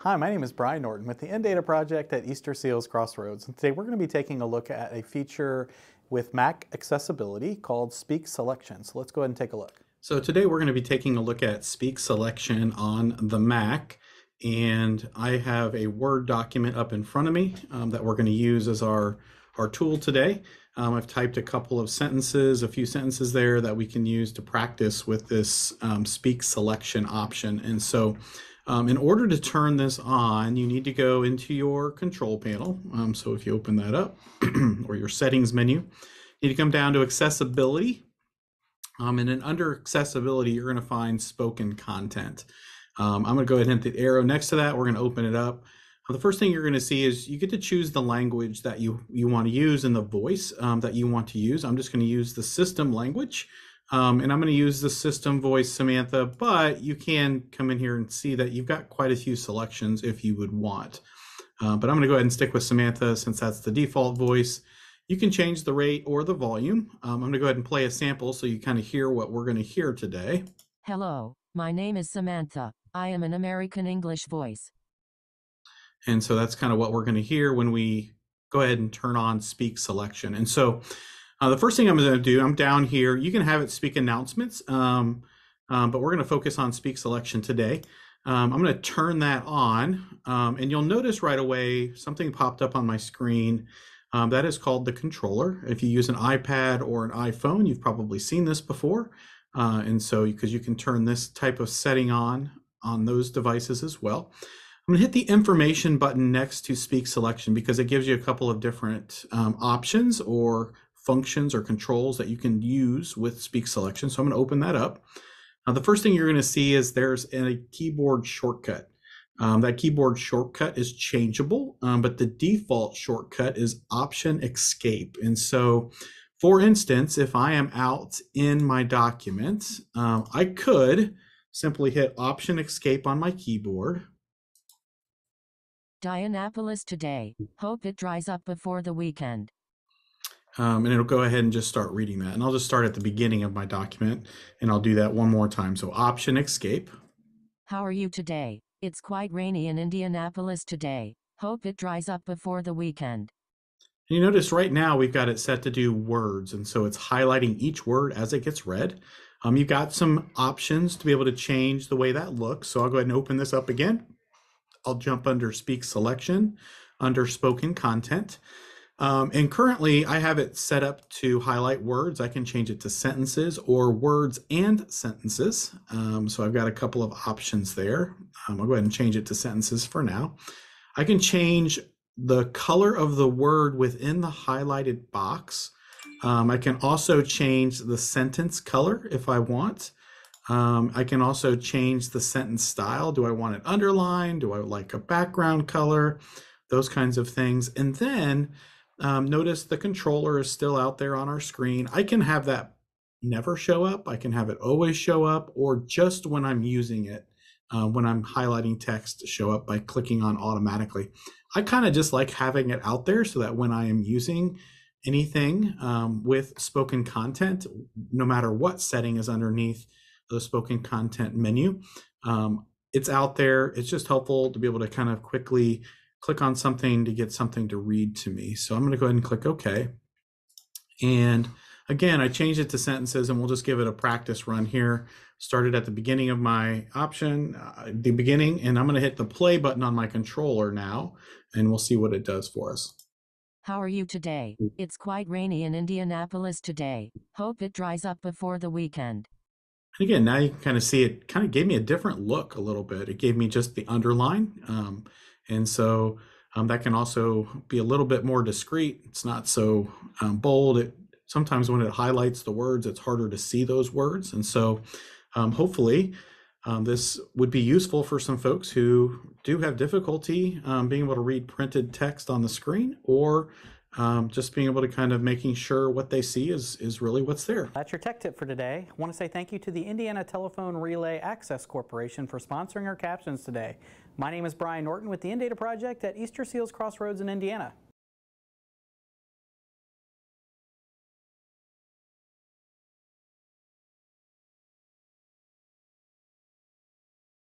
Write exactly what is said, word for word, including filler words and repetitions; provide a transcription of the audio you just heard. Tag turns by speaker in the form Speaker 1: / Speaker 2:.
Speaker 1: Hi, my name is Brian Norton with the N-Data project at Easterseals Crossroads. And today we're going to be taking a look at a feature with Mac accessibility called Speak Selection. So let's go ahead and take a look.
Speaker 2: So today we're going to be taking a look at Speak Selection on the Mac. And I have a Word document up in front of me um, that we're going to use as our, our tool today. Um, I've typed a couple of sentences, a few sentences there that we can use to practice with this um, Speak Selection option. And so Um, in order to turn this on, you need to go into your control panel. Um, so if you open that up, or your settings menu, you need to come down to accessibility. Um, and then under accessibility, you're going to find spoken content. Um, I'm going to go ahead and hit the arrow next to that. We're going to open it up. Uh, the first thing you're going to see is you get to choose the language that you, you want to use and the voice um, that you want to use. I'm just going to use the system language. Um, and I'm going to use the system voice Samantha, but you can come in here and see that you've got quite a few selections if you would want. Uh, but I'm going to go ahead and stick with Samantha since that's the default voice. You can change the rate or the volume. Um, I'm going to go ahead and play a sample so you kind of hear what we're going to hear today.
Speaker 3: Hello, my name is Samantha. I am an American English voice.
Speaker 2: And so that's kind of what we're going to hear when we go ahead and turn on Speak Selection. And so Uh, the first thing I'm going to do, I'm down here. You can have it speak announcements, um, um, but we're going to focus on Speak Selection today. Um, I'm going to turn that on, um, and you'll notice right away something popped up on my screen. Um, that is called the controller. If you use an iPad or an iPhone, you've probably seen this before. Uh, and so, because you can turn this type of setting on on those devices as well. I'm going to hit the information button next to Speak Selection because it gives you a couple of different um, options or functions or controls that you can use with Speak Selection. So I'm going to open that up. Now, the first thing you're going to see is there's a keyboard shortcut. Um, that keyboard shortcut is changeable, um, but the default shortcut is Option Escape. And so, for instance, if I am out in my document, um, I could simply hit Option Escape on my keyboard.
Speaker 3: Dianapolis today. Hope it dries up before the weekend.
Speaker 2: Um, and it'll go ahead and just start reading that. And I'll just start at the beginning of my document, and I'll do that one more time. So Option Escape.
Speaker 3: How are you today? It's quite rainy in Indianapolis today. Hope it dries up before the weekend.
Speaker 2: And you notice right now we've got it set to do words, and so it's highlighting each word as it gets read. Um, you've got some options to be able to change the way that looks. So I'll go ahead and open this up again. I'll jump under Speak Selection, under Spoken Content. Um, and currently I have it set up to highlight words. I can change it to sentences or words and sentences. Um, so I've got a couple of options there. Um, I'll go ahead and change it to sentences for now. I can change the color of the word within the highlighted box. Um, I can also change the sentence color if I want. Um, I can also change the sentence style. Do I want it underlined? Do I like a background color? Those kinds of things. And then Um, notice the controller is still out there on our screen. I can have that never show up. I can have it always show up, or just when I'm using it, uh, when I'm highlighting text, to show up by clicking on automatically. I kind of just like having it out there so that when I am using anything um, with spoken content, no matter what setting is underneath the spoken content menu, um, it's out there. It's just helpful to be able to kind of quickly click on something to get something to read to me. So I'm going to go ahead and click OK. And again, I changed it to sentences, and we'll just give it a practice run here. Started at the beginning of my option, uh, the beginning, and I'm going to hit the play button on my controller now, and we'll see what it does for us.
Speaker 3: How are you today? It's quite rainy in Indianapolis today. Hope it dries up before the weekend.
Speaker 2: And again, now you can kind of see it kind of gave me a different look a little bit. It gave me just the underline. Um, And so um, that can also be a little bit more discreet. It's not so um, bold. It, sometimes when it highlights the words, it's harder to see those words. And so um, hopefully um, this would be useful for some folks who do have difficulty um, being able to read printed text on the screen, or um, just being able to kind of making sure what they see is, is really what's there.
Speaker 1: That's your tech tip for today. I want to say thank you to the Indiana Telephone Relay Access Corporation for sponsoring our captions today. My name is Brian Norton with the N-Data project at Easterseals Crossroads in Indiana.